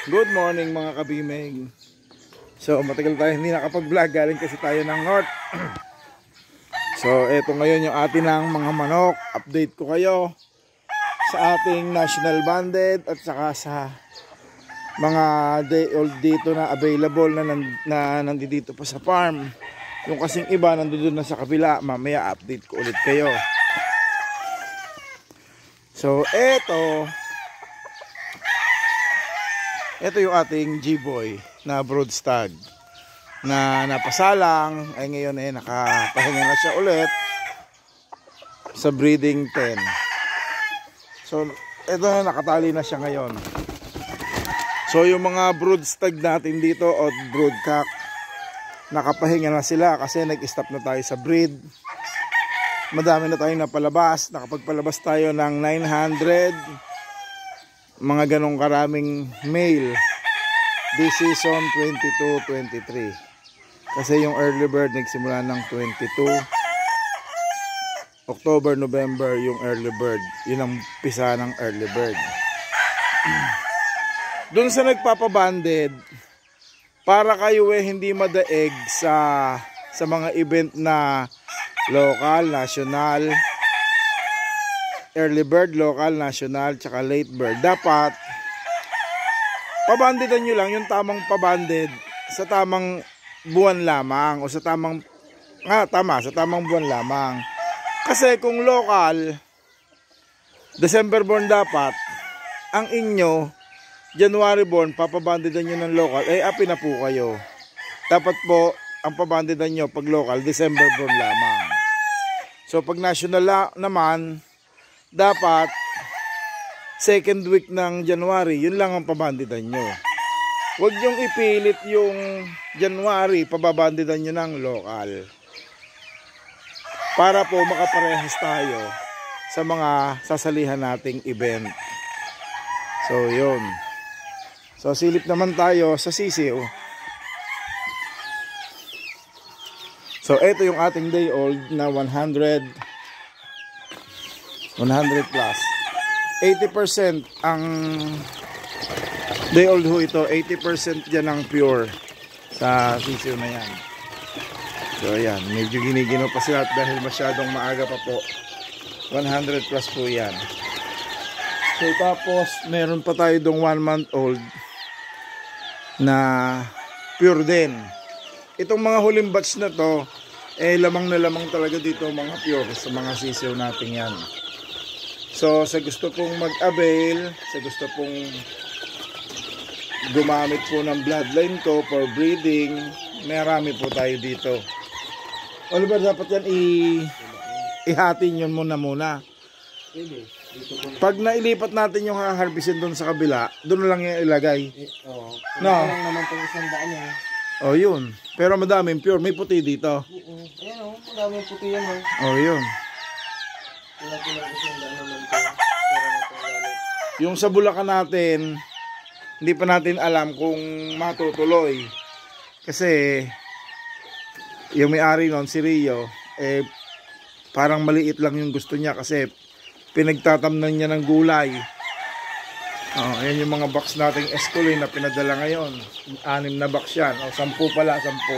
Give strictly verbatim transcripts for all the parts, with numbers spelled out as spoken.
Good morning mga kabimeng. So matagal tayo hindi nakapag-vlog, galing kasi tayo ng North. So eto ngayon yung atin ng mga manok. Update ko kayo sa ating national banded at saka sa mga day old dito na available na, na nandito pa sa farm. Yung kasing iba nandoon na sa kabila, mamaya update ko ulit kayo. So eto Ito yung ating G-Boy na brood stag na napasalang, ay ngayon eh nakapahinga na siya ulit sa breeding ten. So ito na, nakatali na siya ngayon. So yung mga brood stag natin dito o brood cock, nakapahinga na sila kasi nag-stop na tayo sa breed. Madami na tayong napalabas, nakapagpalabas tayo ng nine hundred, mga ganong karaming male this season twenty-two twenty-three, kasi yung early bird nagsimula ng twenty-two October, November yung early bird, yun ang pisa ng early bird. Dun sa nagpapabanded, para kayo eh hindi madaig sa sa mga event na local, national, early bird, local, national, tsaka late bird, dapat pabandidan nyo lang yung tamang pabanded sa tamang buwan lamang o sa tamang nga tama sa tamang buwan lamang. Kasi kung local, December born dapat, ang inyo January born, papabandidan nyo ng local, eh api na po kayo. Dapat po ang pabandidan nyo pag local, December born lamang. So pag national naman, dapat second week ng January, yun lang ang pabandidan nyo. Huwag yung ipilit yung January, pababandidan nyo ng local. Para po makaparehas tayo sa mga sasalihan nating event. So yun. So silip naman tayo sa sisiw. So ito yung ating day old na one hundred plus. eighty percent ang day old ho ito. eighty percent dyan ang pure sa sisiw na yan. So ayan, medyo giniginaw pa sila dahil masyadong maaga pa po. one hundred plus po yan. So tapos meron pa tayo dong one month old na pure din. Itong mga huling batch na to, eh lamang na lamang talaga dito mga pure sa mga sisiw natin yan. So sa gusto pong mag-avail, sa gusto pong gumamit po ng bloodline ko for breeding, marami po tayo dito. Oliver, dapat yan i ihatin yun muna muna. Pag nailipat natin yung haharbisin doon sa kabila, doon lang yung ilagay. Oo. No. Ito lang naman itong isang daan eh. Oh yun. Pero madaming pure, may puti dito. Oo. Ayan o, madaming puti yan o. Oh yun. Kulang-kulang isang daan naman ito. Pero natin Yung sa Bulacan natin, hindi pa natin alam kung matutuloy. Kasi yung may-ari nun, si Rio, eh parang maliit lang yung gusto niya kasi pinagtatamnan niya ng gulay. Oh, ayan yung mga box nating Escalade na pinadala ngayon. Anim na box yan. O, sampu pala, sampu.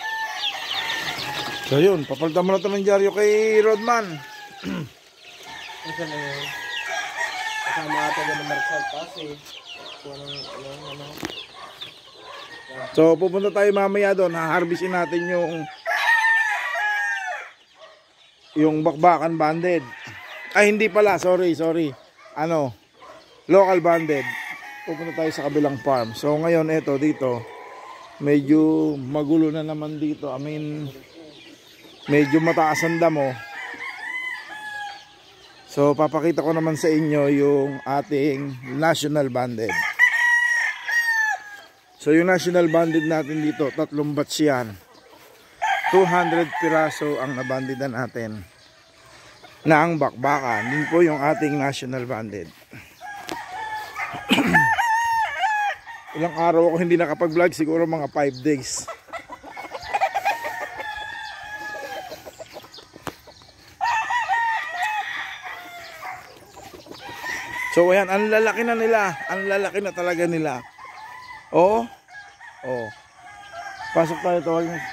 So yun, papalitan mo na ito ng dyaryo kay Rodman. Ito na yun. Kasama ata dyan ng Marshall Pass eh. Ano, ano. So pupunta tayo mamaya doon. Haharbisin natin yung yung bakbakan banded. Ay hindi pala, sorry, sorry. Ano, local banded. Pupunta tayo sa kabilang farm. So ngayon eto dito, medyo magulo na naman dito. I mean, medyo mataas ang damo. So papakita ko naman sa inyo yung ating national banded. So yung national banded natin dito, tatlong batch yan. two hundred piraso ang nabandidan natin na ang bakbakan. Yun po yung ating national banded. Ilang araw ako hindi nakapag-vlog, siguro mga five days. So ayan, ang lalaki na nila, ang lalaki na talaga nila. Oo. Oo. Pasok tayo, tawag mo.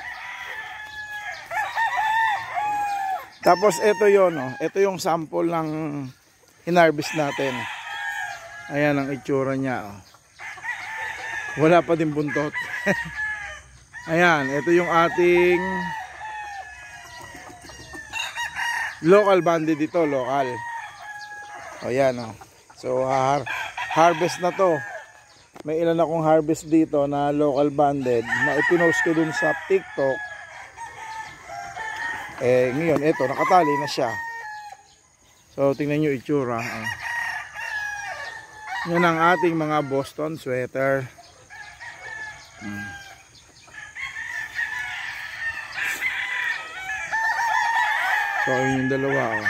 Tapos ito yon, oh. Ito yung sample ng hinarvest natin. Ayan ang itsura niya, oh. Wala pa din buntot. Ayan, ito yung ating local banded dito, local. O yan, oh. So har harvest na to. May ilan akong harvest dito na local banded na ipinost ko dun sa TikTok. Eh ngayon ito nakatali na siya. So tingnan nyo itsura, oh. Yan ang ating mga Boston sweater. hmm. So yun yung dalawa, oh.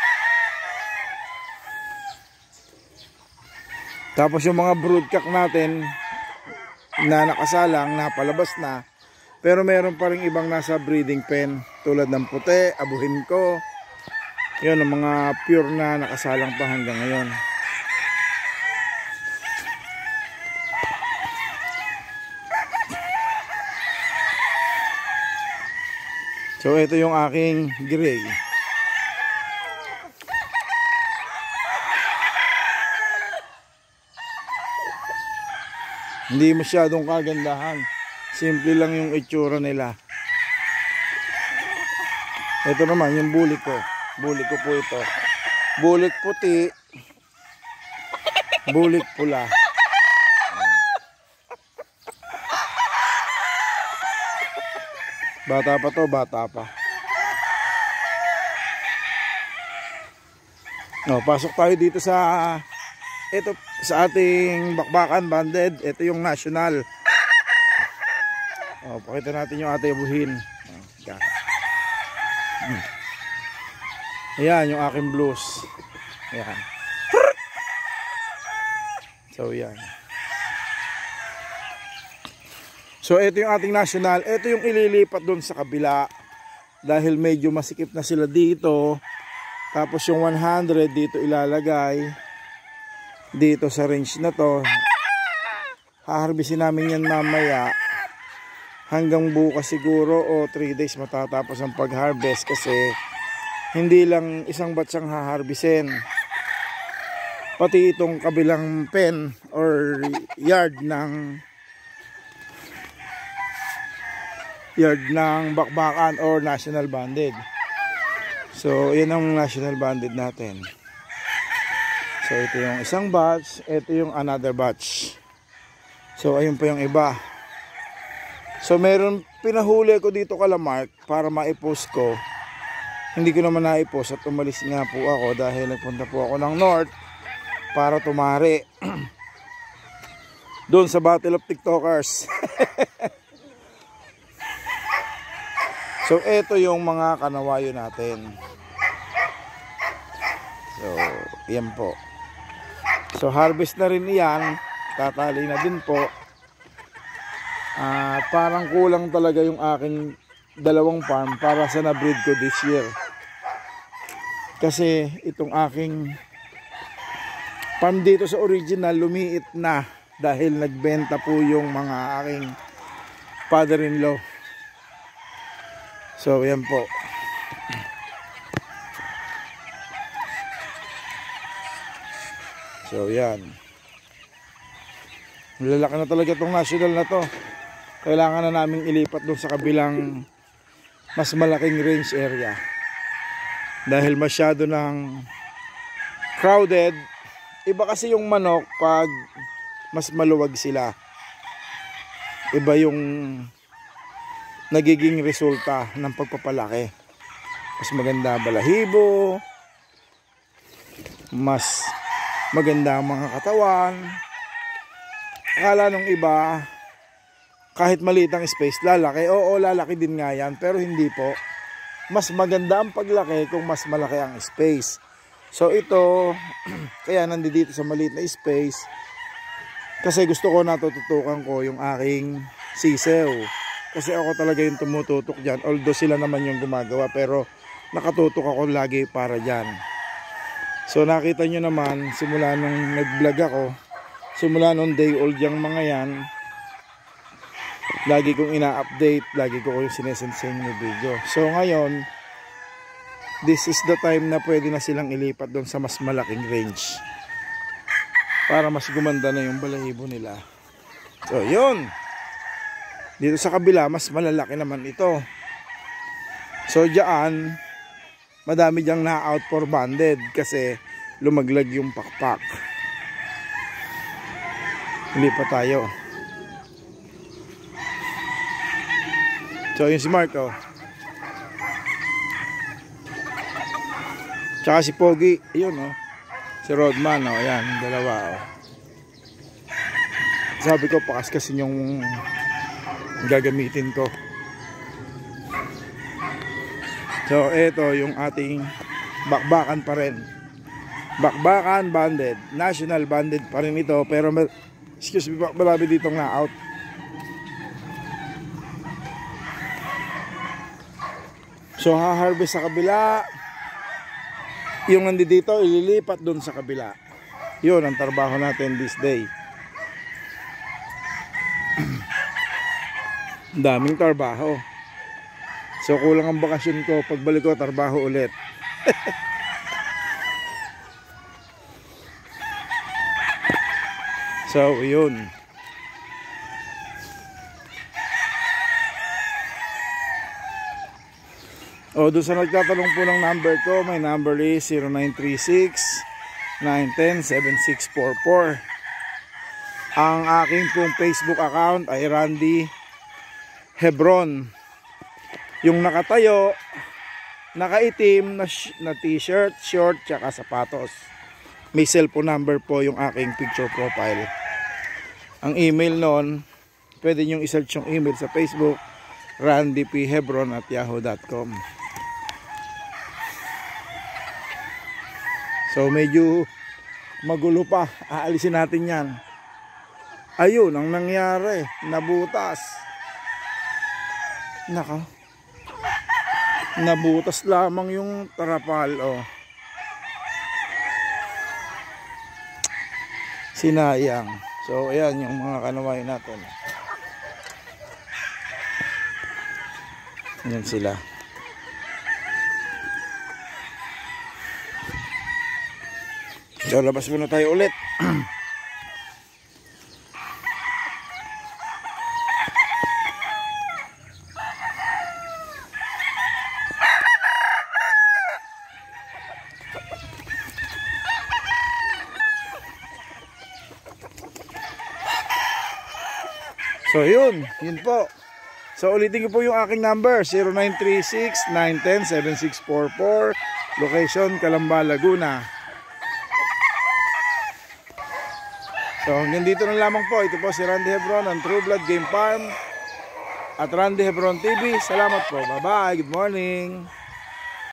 Tapos yung mga broodcock natin na nakasalang, napalabas na. Pero meron pa rin ibang nasa breeding pen. Tulad ng puti, abuhin ko. Yun, ang mga pure na nakasalang pa hanggang ngayon. So ito yung aking gray. Hindi masyadong kagandahan. Simple lang yung itsura nila. Ito naman yung bulik ko. Bulik ko po ito. Bulik puti. Bulik pula. Bata pa to, bata pa. No, pasok tayo dito sa ito sa ating bakbakan banded. Ito yung national. Oh, pakita natin yung ating buhin. Oh, yan. Hmm. Ayan yung aking blues. Ayan. So yan. So ito yung ating national. Ito yung ililipat doon sa kabila. Dahil medyo masikip na sila dito. Tapos yung one hundred dito ilalagay. Dito sa range na to. Haharbisin namin yan mamaya. Hanggang bukas siguro o three days matatapos ang pag-harvest kasi hindi lang isang batch ang haharbisin. Pati itong kabilang pen or yard ng yard ng bakbakan or national banded. So yan ang national banded natin. So ito yung isang batch, ito yung another batch. So ayun pa yung iba. So meron pinahuli ko dito kalamark para maipost ko. Hindi ko naman naipost at umalis nga po ako dahil nagpunta po ako ng north para tumari. Doon sa Battle of TikTokers. So ito yung mga kanawayo natin. So yan po. So harvest na rin iyan. Tatali na din po. Uh, parang kulang talaga yung aking dalawang farm para sa na-breed ko this year. Kasi itong aking farm dito sa original lumiit na dahil nagbenta po yung mga aking father-in-law. So yan po. So yan. Lalaki na talaga itong national na to. Kailangan na namin ilipat doon sa kabilang mas malaking range area. Dahil masyado ng crowded. Iba kasi yung manok pag mas maluwag sila. Iba yung nagiging resulta ng pagpapalaki. Mas maganda balahibo. Mas maganda ang mga katawan. Akala nung iba kahit maliit ang space, lalaki. Oo, lalaki din nga yan. Pero hindi po. Mas maganda ang paglaki kung mas malaki ang space. So ito, kaya nandito sa maliit na space. Kasi gusto ko natututukan ko yung aking sisew. Kasi ako talaga yung tumututok dyan. Although sila naman yung gumagawa. Pero nakatutok ako lagi para dyan. So nakita nyo naman, simula nung nag-vlog ako, simula nung day old yung mga yan, lagi kong ina-update, lagi ko yung sinesend sa inyo video. So ngayon, this is the time na pwede na silang ilipat doon sa mas malaking range para mas gumanda na yung balahibo nila. So yun, dito sa kabila mas malalaki naman ito. So diyan madami diyang na-out for banded kasi lumaglag yung pakpak. Hindi pa tayo. So yun si Marco. Tsaka si Pogi, yun oh. Si Rodman, oh, ayan, dalawa, oh. Sabi ko, pakaskasin yung gagamitin ko. So, ito yung ating bakbakan pa rin. Bakbakan banded. National banded pa rin ito. Pero, excuse me, marami ditong na-out. So, ha-harvest sa kabila. Yung nandito, ililipat dun sa kabila. Yun ang trabaho natin this day. Daming trabaho. So kulang ang bakasyon ko. Pagbalik ko, trabaho ulit. So yun. O, doon sa nagtatanong po ng number ko, my number is zero nine three six, nine one zero, seven six four four. Ang aking pong Facebook account ay Randy Hebron. Yung nakatayo, nakaitim na, na t-shirt, short, tsaka sapatos. May cellphone number po yung aking picture profile. Ang email nun, pwede nyo isearch yung email sa Facebook, randy p hebron at yahoo dot com. So medyo magulo pa. Aalisin natin yan. Ayun ang nangyari. Nabutas. Naka. Nabutas lamang yung tarapal. Oh. Sinayang. So ayan yung mga kanaway natin. Ayan sila. So labas muna tayo ulit. So yun, yun po. So ulitin ko po yung aking number, zero nine three six, nine one zero, seven six four four. Location Calamba, Laguna. So hanggang dito na lamang po. Ito po si Randy Hebron ng True Blood Game Farm at Randy Hebron T V. Salamat po. Bye bye. Good morning.